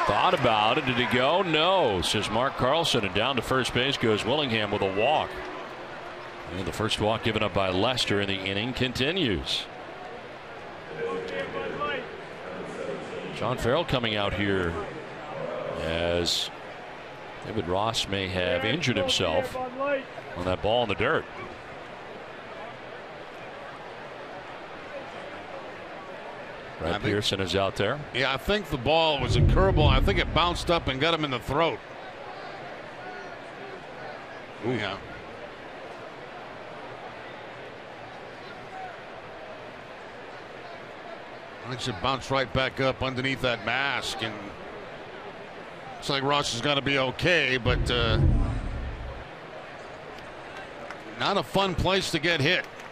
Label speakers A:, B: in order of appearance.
A: Thought about it. Did he go? No, says Mark Carlson, and down to first base goes Willingham with a walk. And the first walk given up by Lester in the inning continues. John Farrell coming out here as David Ross may have injured himself on that ball in the dirt. Brad Pearson is out there.
B: Yeah, I think the ball was a curveball. I think it bounced up and got him in the throat. Ooh. Yeah. I think it should bounce right back up underneath that mask, and looks like Ross is going to be okay, but not a fun place to get hit.